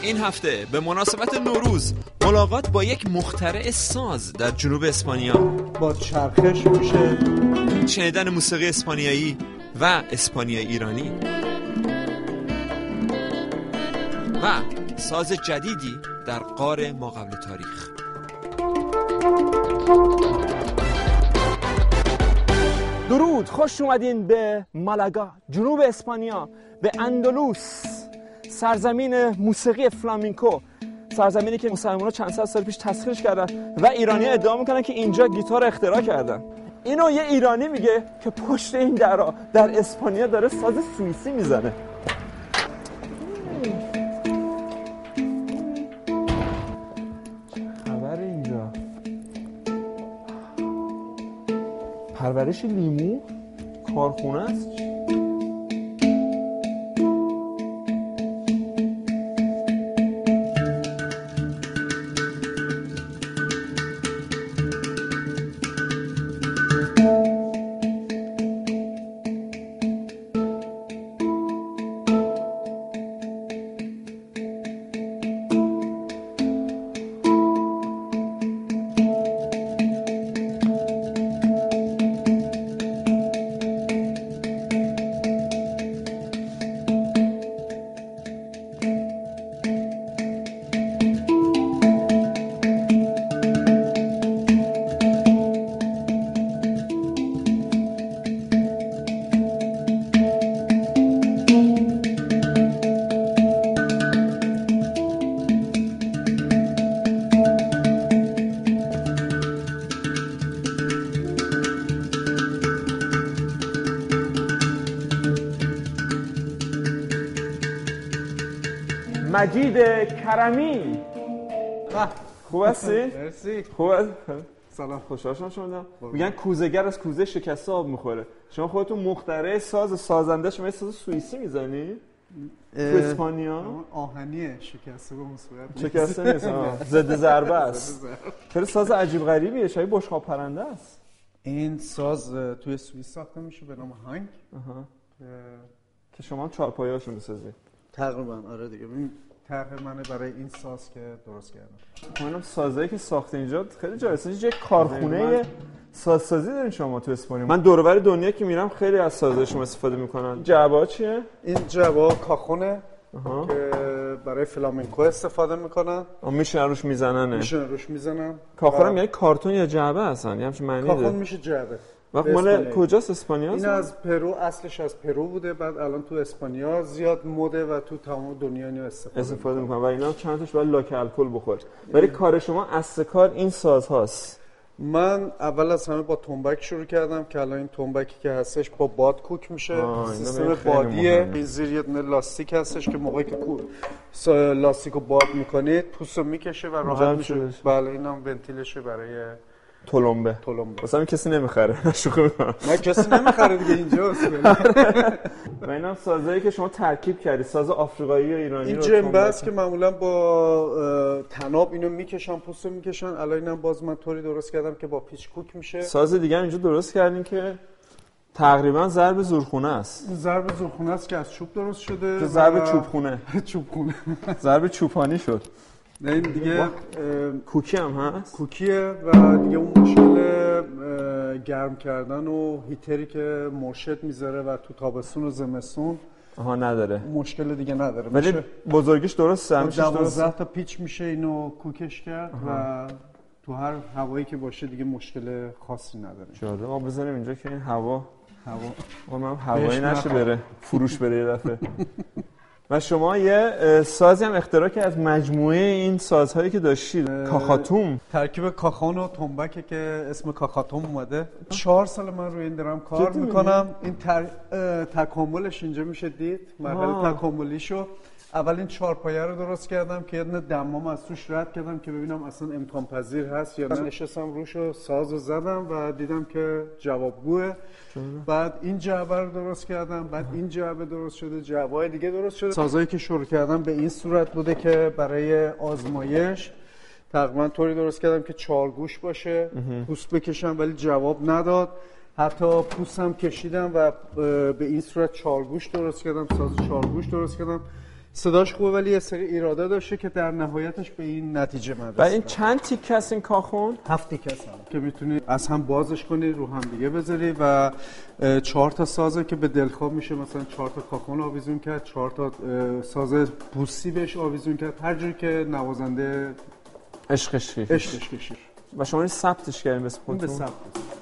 این هفته به مناسبت نوروز ملاقات با یک مخترع ساز در جنوب اسپانیا. با چرخش میشه شنیدن موسیقی اسپانیایی و اسپانیایی ایرانی و ساز جدیدی در غار ما قبل تاریخ. درود، خوش اومدین به مالاگا، جنوب اسپانیا، به اندلس، سرزمین موسیقی فلامینکو، سرزمینی که مسلمان‌ها چند صد سال پیش تسخیرش کردن و ایرانی‌ها ادعا میکنن که اینجا گیتار اختراع کردن. اینو یه ایرانی میگه که پشت این درا در اسپانیا داره ساز سوئیسی میزنه. خبر اینجا پرورش لیمو کارخونه است. مجید کرمی، خوب هستی؟ مرسی. خوب هست؟ سلام، خوشحال شدم. میگن کوزه‌گر از کوزه شکسته آب میخوره. شما خودتون مخترع سازنده، شما ساز سوئیسی میزنی؟ تو اسپانیا؟ آهنیه، شکسته به مصورت شکسته نیست، ضد ضربه است. خیلی ساز عجیب غریبیه، شبیه بشقاب پرنده است. این ساز توی سوئیس ساخته میشه به نام هانگ که شما هم چهارپایه‌اشو میسازی. تقریبا آره دیگه. این طرح منه برای این ساز که درست کردم. منم سازایی که ساخته اینجا خیلی جالبه. یه کارخونه سازسازی دارین شما تو اسپانیا. من دور و بر دنیا که میرم خیلی از سازهای شما استفاده میکنن. جعبه‌ها چیه؟ این جعبه‌ها کاخونه که برای فلامنکو استفاده میکنن. میشن روش میزنن. کاخون یعنی کارتون یا جعبه هستن؟ یه همچین معنی داره. کاخون میشه جعبه. وقت مال کجاست اسپانیا؟ این از پرو، اصلش از پرو بوده، بعد الان تو اسپانیا زیاد مده و تو تمام دنیا اینو استفاده میکنن و اینا چند تاش باید لاک الکل بخوره. ولی کار شما اصل کار این ساز هاست. من اول از همه با تنبک شروع کردم که الان این تنبکی که هستش با باد کوک میشه. سیستم بادیه. این زیر یه دونه لاستیک هستش که موقعی که لاستیکو باد میکنید پوستو میکشه و راحت میشه. بله، اینم ونتیلشه برای تلمبه. واسه همین کسی نمیخره. شوخی میکنم. نه کسی نمیخره دیگه، اینجاست. و اینا سازایی که شما ترکیب کردی، ساز آفریقایی یا ایرانی این جنبه است که معمولا با تناب اینو میکشن، پوستو میکشن. الان اینم باز من طوری درست کردم که با پیچ کوک میشه. ساز دیگه اینجا درست کردین که تقریبا ضرب زورخونه است. ضرب زورخونه است که از چوب درست شده. ضرب چوبخونه. ضرب چوبانی شد. نه این دیگه کوکی هم هست؟ کوکیه و دیگه اون مشکل گرم کردن و هیتری که مرشد میذاره و تو تابستون و زمستون نداره. مشکل دیگه نداره. ولی بزرگیش درسته، همیشه 12 تا پیچ میشه اینو کوکش کرد و تو هر هوایی که باشه دیگه مشکل خاصی نداره. جالب. ما بزنیم اینجا که این هوا من هوایی نشه بره فروش بره یه دفعه. و شما یه سازی هم اختراع کردید از مجموعه این سازهایی که داشتید، کاخاتوم. ترکیب کاخون و تنبکه که اسم کاخاتوم اومده. 4 سال من روی این دارم کار میکنم. این تکاملش اینجا میشه دید، مرحله تکاملیشو. اول این 4 پایه رو درست کردم که یه دونه دمام از توش رد کردم که ببینم اصلا امکان پذیر هست یا نه. نشستم روشو سازو زدم و دیدم که جوابگوه. بعد این جعبه رو درست کردم، بعد این جعبه درست شده، جعبه‌های دیگه درست شده. سازایی که شروع کردم به این صورت بوده که برای آزمایش تقریبا طوری درست کردم که 4 گوش باشه، پوست بکشم ولی جواب نداد. حتی پوستم کشیدم و به این صورت 4 گوش درست کردم، ساز 4 گوش درست کردم. صداش خوبه ولی یه سری ایراده داشته که در نهایتش به این نتیجه من رسید. و این چند تیکه است این کاخون؟ 7 تیکه است که میتونی از هم بازش کنی، رو هم دیگه بذاری و 4 تا سازه که به دلخواه میشه، مثلا 4 تا کاخون آویزون کرد، 4 تا ساز بوسی بهش آویزون کرد، هر جوری که نوازنده عشقش کشید. و شما این ثبتش کردین به خودتون؟ به ثبت.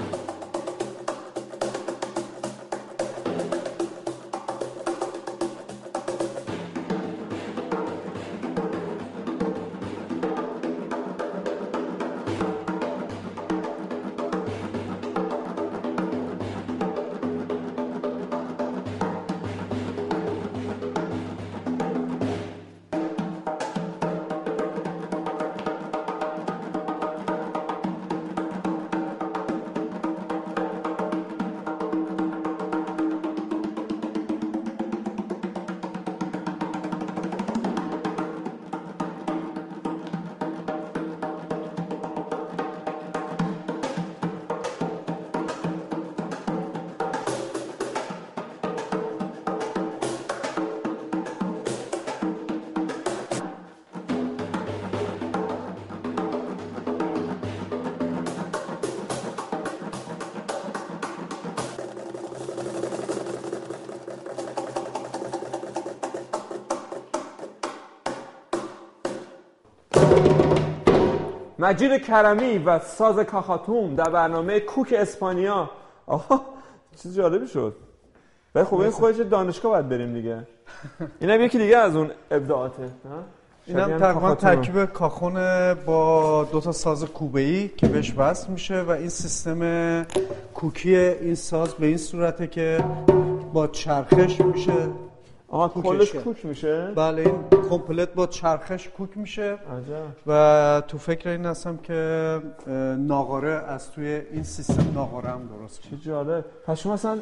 مجید کرمی و ساز کاخاتوم در برنامه کوک اسپانیا. آها چیز جالبی شد. ولی خب این خودش دانشگاه باید بریم دیگه. اینم یکی دیگه از اون ابداعاته. اینم تقریبا ترکیب کاخون با 2 تا ساز کوبه‌ای که بهش وصل میشه و این سیستم کوکی این ساز به این صورته که با چرخش میشه. کلش کوک میشه؟ بله این کامپلت با چرخش کوک میشه. عجب. و تو فکر این هستم که ناقاره از توی این سیستم ناقاره هم درست کنم. چه جالب. پس شما اصلا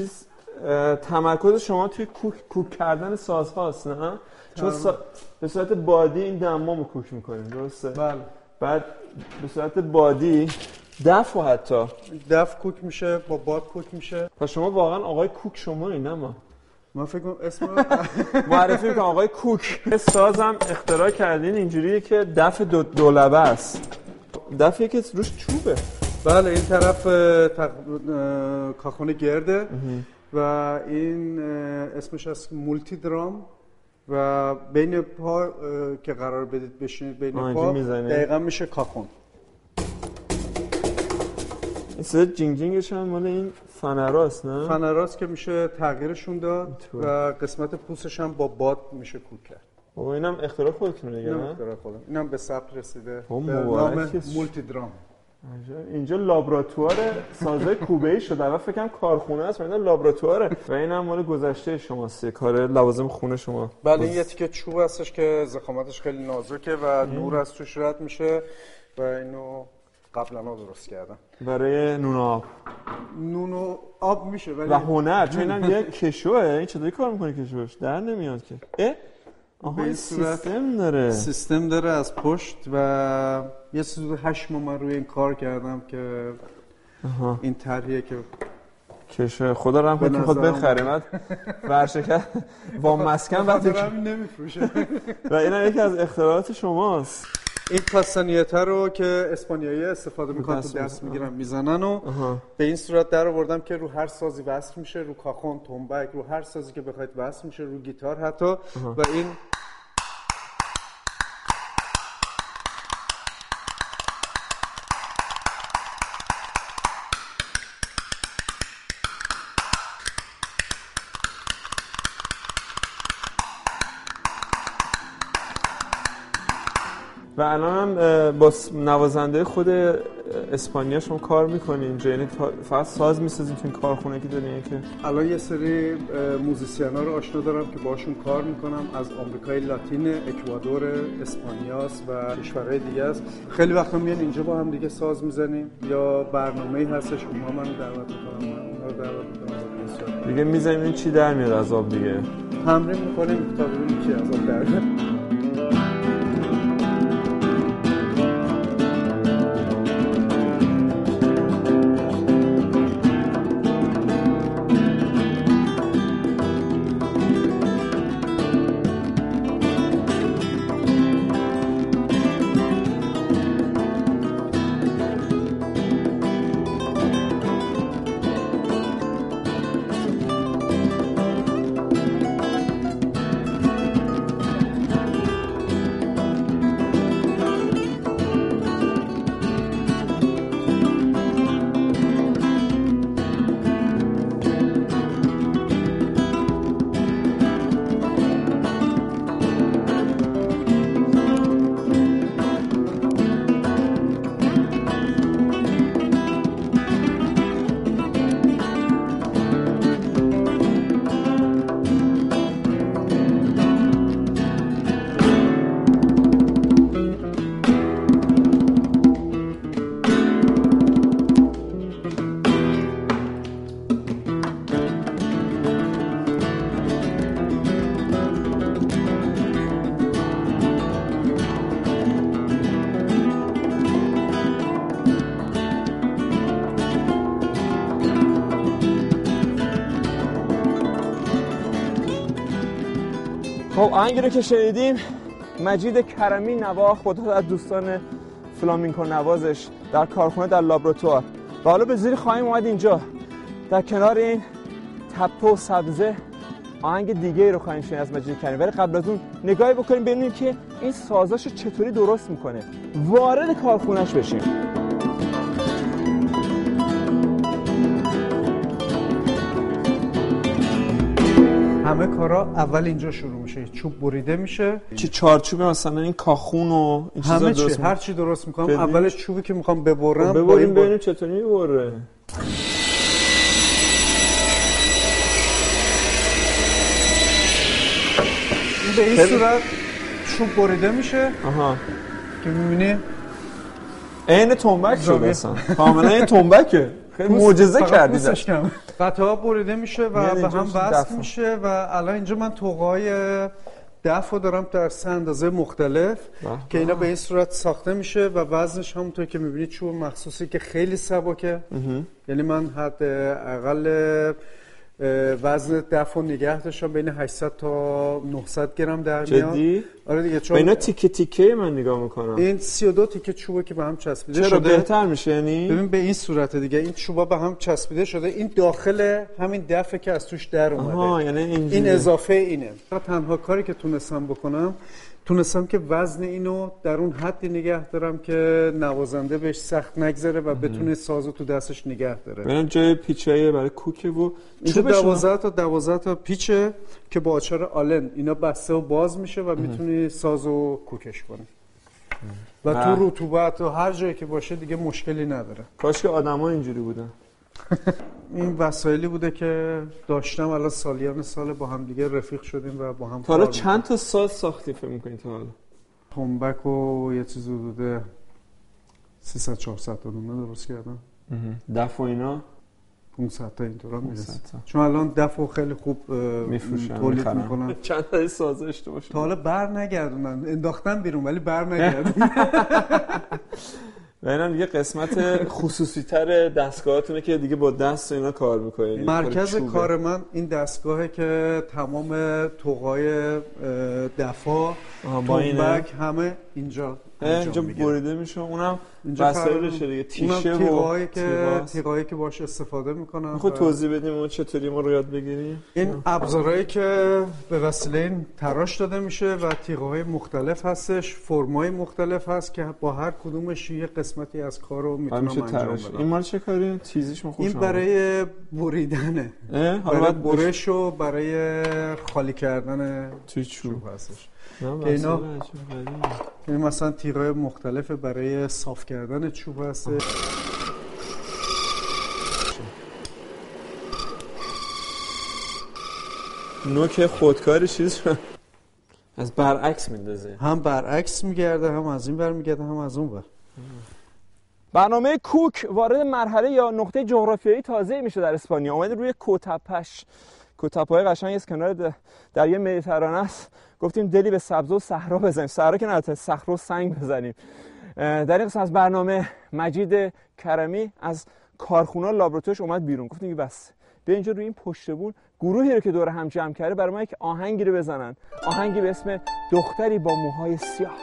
تمرکز شما توی کوک کردن سازهاست نه؟ چون به صورت بادی این دمامو کوک میکنیم درسته؟ بله. بعد به صورت بادی دف و حتی دف کوک میشه با باد کوک میشه. پس شما واقعا آقای کوک شما این نه من فکر کنم اسم معرفی میکنم آقای کوک. سازم اختراع کردین اینجوریه که دف دو لبه است. دفیه که روش چوبه. بله این طرف کاخون گرده و این اسمش از مولتی درام و بین پا که قرار بدید بشینید بین پا دقیقا میشه کاخون. این صدا جینگ جینگش هم مال این فنراست نه؟ فنراست که میشه تغییرشون داد و قسمت پوستش هم با باد میشه کوک کرد. بابا اینم اختراع خودتونه دیگه نه؟ اینم اختراع خودم. اینم به ثبت رسیده به نام مولتی درام. اینجا لابراتوار سازهای کوبه‌ای شده و فکر کنم کارخونه است و اینا لابراتواره و اینم مال گذشته شماست، کار لوازم خونه شما. بله این یه تیکه چوب هستش که ضخامتش خیلی نازکه و نور از توش رد میشه و اینو قبلا درست کردم برای نون آب. نون و آب میشه ولی و هنر چون اینم یه کشوه. این چطوری کار میکنه کشوش؟ در نمیاد که. آها این سیستم داره از پشت و یه حدود 8 ماه من روی این کار کردم که این طرحیه که کشه. خدا رحم کنه که خود بخره. بعد ورشکست با مسکن وقتی نمیفروشه. و اینم یکی از اختراعات شماست. این کاستانیته رو که اسپانیایی استفاده میکنن تو دست میگیرن میزنن و به این صورت در آوردم که رو هر سازی وصل میشه، رو کاخون، تنبک، رو هر سازی که بخواید وصل میشه، رو گیتار حتی و این و الان هم با نوازنده خود اسپانیا شما کار میکنین اینجا، یعنی فقط ساز میسازین تو این کارخونه که دارین که الان یه سری موزیسیانا رو آشنا دارم که باشون کار میکنم از آمریکای لاتین، اکوادور، اسپانیاست و کشورهای دیگه است. خیلی وقتا میان اینجا با هم دیگه ساز میزنیم یا برنامه‌ای هستش اونها منو دعوت میکنن، من اونها رو دعوت میکنم دیگه میزنیم این چی در میاد از آب دیگه. تمرین میکنیم تا ببینیم چی از آب در میاد. خب آهنگی رو که شنیدیم مجید کرمی نوا، خدا از دوستان فلامینکو نوازش در کارخونه در لابراتوار. و حالا به زیر خواهیم اومد اینجا در کنار این تپه و سبزه آهنگ دیگه رو خواهیم شنید از مجید کرمی. ولی قبل از اون نگاهی بکنیم ببینیم که این سازاشو چطوری درست میکنه. وارد کارخونهش بشیم. همه کارا اول اینجا شروع میشه، چوب بریده میشه. چه چارچوب مثلا این کاخون و این چیزا همه درست هر چی درست میکنم اولش چوبی که میخوام ببرم ببریم ببینیم چطوری میبره. این به این صورت چوب بریده میشه. آها که میبینی عین تنبک شده اصلا. کاملا این تنبکه. خیلی معجزه کردید. قطعه بریده میشه و به هم وصل میشه و الان اینجا من توقعای دفع دارم در سه اندازه مختلف که اینا به این صورت ساخته میشه و وزنش همونطور که میبینید چوب مخصوصی که خیلی سبکه. یعنی من حداقل وزن دفع نگه داشتم بین 800 تا 900 گرم در میاد. جدی؟ آره دیگه چون اینا تیکه تیکه من نگاه میکنم. این 32 تیکه چوبه که به هم چسبیده چرا شده. بهتر میشه یعنی؟ ببین به این صورت دیگه این چوبا به هم چسبیده شده. این داخل همین دفعه که از توش در اومده. یعنی این اضافه اینه. تنها کاری که تونستم بکنم که وزن اینو در اون حدی نگه دارم که نوازنده بهش سخت نگذره و بتونه سازو تو دستش نگه داره. ببین جای پیچای برای کوکه و اینجا 12 تا پیچه که با آچار آلن اینا بسته و باز میشه و میتونی سازو کوکش کنی. و تو رطوبت و هر جایی که باشه دیگه مشکلی نداره. کاش که آدما اینجوری بودن. این وسایلی بوده که داشتم الان سالیان سال با هم دیگه رفیق شدیم و با هم تا حالا چند تا ساز ساختی فکر می‌کنی تا حالا؟ تنبک و یه چیز حدود 300 400 تا نمونه درست کردم. دف و اینا 500 تا اینطورا میرسه. چون الان دفو خیلی خوب تولید میکنن. چند تا ساز اشتباه شد. تا حالا بر نگردونن، انداختن بیرون ولی بر نگردونن. و اینا دیگه قسمت خصوصی تر دستگاهاتونه که دیگه با دست اینا کار میکنید. مرکز کار من این دستگاهه که تمام توقای دفا تنبک همه اینجا بریده میشه. اونم وسایلشه دیگه، تیشه و تیغایی که باش استفاده میکنن. خود توضیح بدیم اون چطوری ما رو یاد بگیریم. این ابزارهایی که به وسیله این تراش داده میشه و تیغهای مختلف هستش، فرمای مختلف هست که با هر کدومش یه قسمتی از کارو میتونم انجام بدم. این مال چه کاریه؟ چیزیش خوشم. این برای بریدنه. برای برش و برای خالی کردن توی چوب هستش. اینا این مثلا تیغای مختلف برای صاف کردن چوب هست. نوک خودکار چیز از برعکس میندازه. هم برعکس میگرده، هم از این بر میگرده، هم از اون بر. برنامه کوک وارد مرحله یا نقطه جغرافیایی تازه میشه در اسپانیا. اومده روی کوتپش، کوتپای قشنگ از کنار دریای مدیترانه است. گفتیم دلی به سبزه و صحرا بزنیم، صحرا که نه، صخره و سنگ بزنیم. در این قسمت از برنامه مجید کرمی از کارخونه لابراتوارش اومد بیرون. گفتیم که بس به اینجا روی این پشت بون گروهی رو که دور هم جمع کرده برای ما یک آهنگی رو بزنن، آهنگی به اسم دختری با موهای سیاه.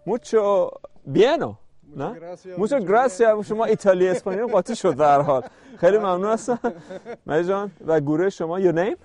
موچو بیانو نه موچو گراسیا. شما ایتالی اسپانیایی قاطی شد به هر حال. خیلی ممنون هستم مری جان. و گروه شما your name؟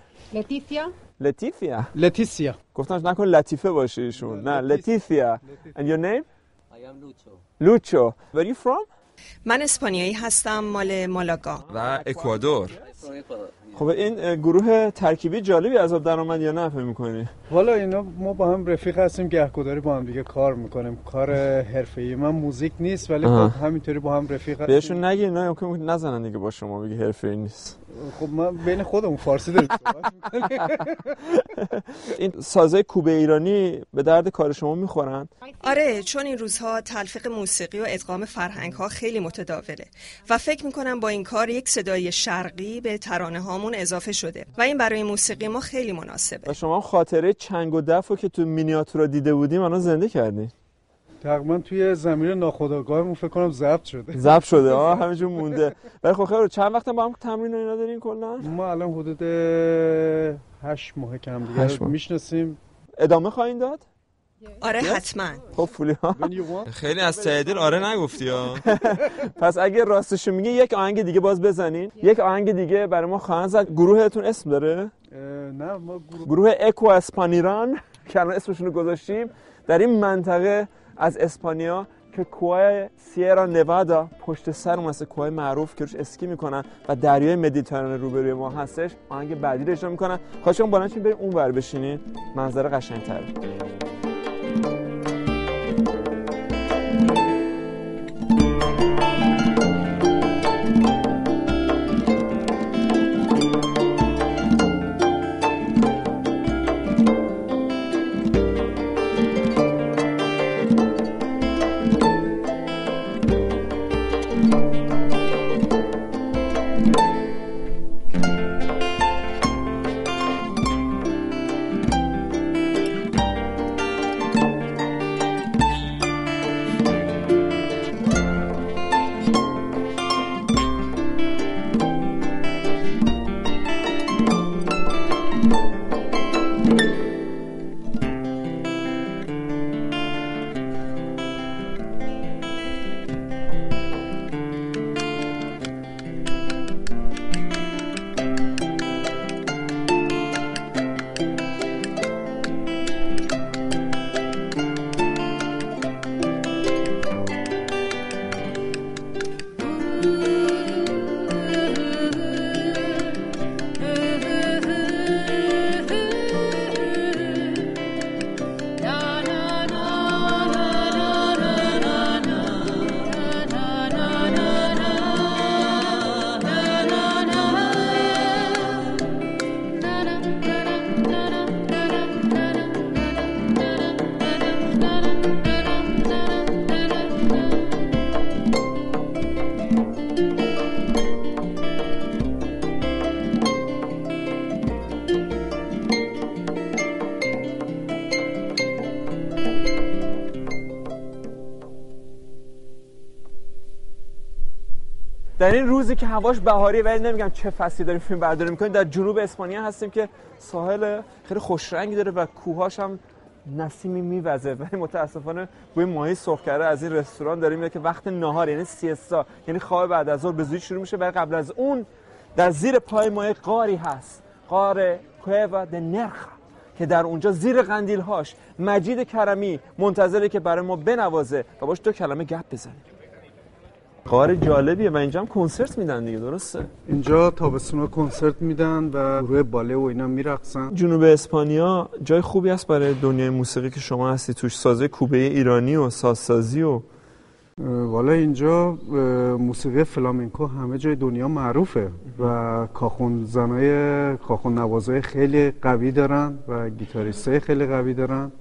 لتیسیا. گفتم نکن لطیفه باشه ایشون. نه لتیسیا. and your name؟ I am Lucho. لوچو. where you from؟ من اسپانیایی هستم، مال مالاگا و اکوادور. خب این گروه ترکیبی جالبی از آب در اومد یا نه فکر می‌کنی؟ والا اینا ما با هم رفیق هستیم، گهگداری با هم دیگه کار میکنیم، کار حرفه‌ای. من موزیک نیست ولی خب همینطوری با هم رفیق هستیم. بهشون نگی نه ممکن نزنن دیگه با شما بگی حرفه‌ای نیست. خب ما بین خودمون فارسی داریم صحبت می‌کنیم. این سازهای کوبه ایرانی به درد کار شما میخورن؟ آره، چون این روزها تلفیق موسیقی و ادغام فرهنگ‌ها خیلی متداوله و فکر می‌کنم با این کار یک صدای شرقی به ترانه‌هامون اضافه شده و این برای موسیقی ما خیلی مناسبه. و شما خاطره چنگ و دفو که تو مینیاتورا دیده بودیم الان زنده کردین. تقریبا توی زمین ناخودآگاهمون فکر کنم ضبط شده همینجور مونده. ولی خب خیلی چند وقت با هم تمرین و اینا دارین کلا؟ ما الان حدود 8 ماه که هم دیگه میشناسیم. ادامه خواهید داد؟ آره حتما. خب فولی ها خیلی از ته دل آره نگفتی ها. پس اگه راستشو میگه یک آهنگ دیگه باز بزنین. یک آهنگ دیگه برای ما خواهند زد. گروهتون اسم داره؟ نه ما گروه اکو اسپانیران که الان اسمشون رو گذاشتیم در این منطقه از اسپانیا که کوه سیرا نوادا پشت سر اون مثل کوه معروف که روش اسکی میکنن و دریای مدیترانه روبروی ما هستش. آهنگ بعدی رو اجرا میکنن. خواهشم بلندشین بریم اون ور بشینین، منظره قشنگ‌تره. در این روزی که هواش بهاریه ولی نمیگم چه فصلی داریم فیلم برداری میکنیم، در جنوب اسپانیا هستیم که ساحل خیلی خوش رنگی داره و کوهاش هم نسیمی میوزه، ولی متاسفانه بوی ماهی سرخ کرده از این رستوران داریم میاد که وقت نهار یعنی سیستا یعنی خواب بعد از ظهر به زودی شروع میشه. ولی قبل از اون در زیر پای ما غاری هست، غار کووا د نرخا که در اونجا زیر قندیل‌هاش مجید کرمی منتظره که برای ما بنوازه و باش دو کلمه گپ بزنه. غار جالبیه و اینجا هم کنسرت میدن دیگه، درسته؟ اینجا تابستونا کنسرت میدن و گروه باله و اینا میرقصن. جنوب اسپانیا جای خوبی است برای دنیای موسیقی که شما هستی توش، سازه کوبه ایرانی و سازسازی و والا اینجا موسیقی فلامنکو همه جای دنیا معروفه و کاخون زنای کاخون نوازای خیلی قوی دارن و گیتاریستای خیلی قوی دارن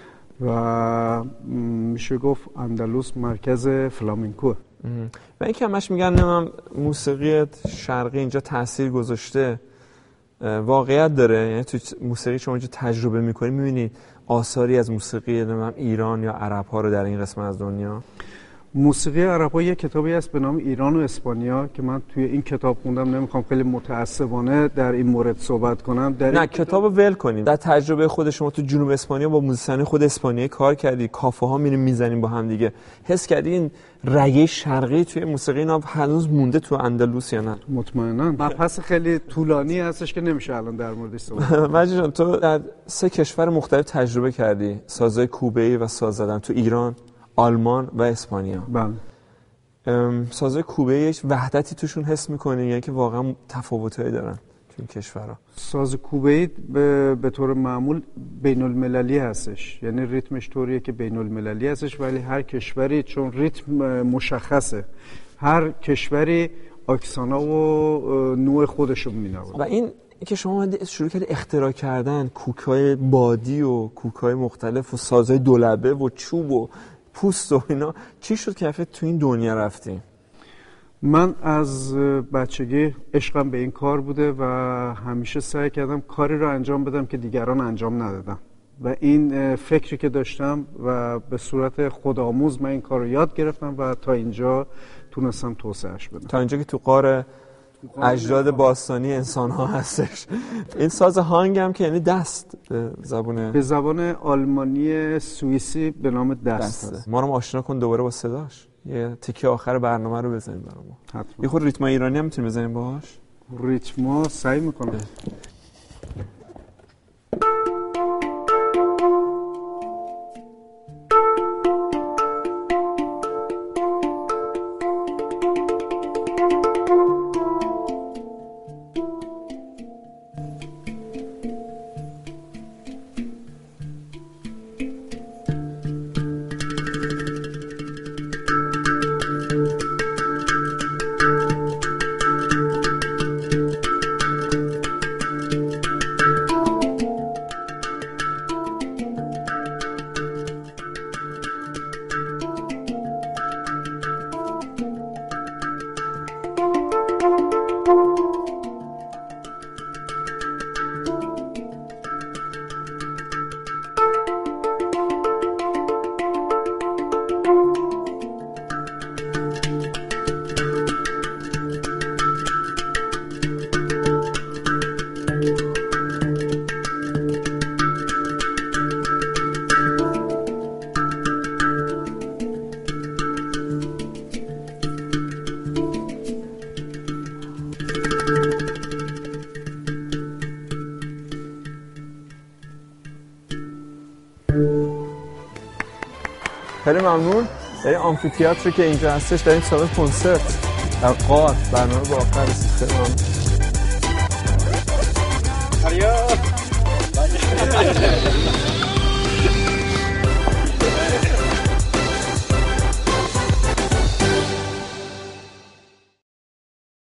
و میشه گفت اندلس مرکز فلامنکو. و این که همش میگن نمیم موسیقی شرقی اینجا تاثیر گذاشته، واقعیت داره؟ یعنی تو موسیقی شما اینجا تجربه میکنی میبینی آثاری از موسیقی نمیم ایران یا عرب ها رو در این قسمت از دنیا؟ موسیقی عرب‌ها یه کتابی هست به نام ایران و اسپانیا که من توی این کتاب خوندم. نمیخوام خیلی متعصبانه در این مورد صحبت کنم. نه کتابو ول کنیم. در تجربه خود شما تو جنوب اسپانیا با موزیسین خود اسپانیایی کار کردی، کافه ها میریم میزنیم با هم دیگه، حس کردی این رگه شرقی توی موسیقی اینا هنوز مونده تو اندلس یا نه؟ مطمئنا. مبحث خیلی طولانی هستش که نمیشه الان در موردش صحبت کنم. مجید جان تو در 3 کشور مختلف تجربه کردی، سازهای کوبه‌ای و ساز زدن تو ایران، آلمان و اسپانیا. بله. سازهای کوبه‌ای وحدتی توشون حس می‌کنی یعنی که واقعا تفاوتایی دارن تو این کشورها؟ ساز کوبه‌ای به طور معمول بین‌المللی هستش، یعنی ریتمش طوریه که بین‌المللی هستش، ولی هر کشوری چون ریتم مشخصه، هر کشوری آکسانا و نوع خودشو مینوازه. و این که شما شروع کردید اختراع کردن کوک‌های بادی و کوک‌های مختلف و سازهای دولبه و چوب و پوست و اینا، چی شد که تو این دنیا رفتیم؟ من از بچگی عشقم به این کار بوده و همیشه سعی کردم کاری رو انجام بدم که دیگران انجام ندادن و این فکری که داشتم و به صورت خودآموز من این کار رو یاد گرفتم و تا اینجا تونستم توسعهش بدم، تا اینجا که تو غار اجداد باستانی انسان ها هستش. این ساز هانگ هم که یعنی دست به زبان آلمانی سوئیسی به نام دست هست. ما رو آشنا کن دوباره با صداش، یه تیکه آخر برنامه رو بزنیم برامون. حتما. یه خود ریتم ایرانی هم میتونیم بزنیم باهاش؟ ریتم سعی میکنم. خیلی ممنون. در آمفی‌تئاتری که اینجا هستش داریم سالن کنسرت در غار برنامه با آخر رسید. خیلی ممنون.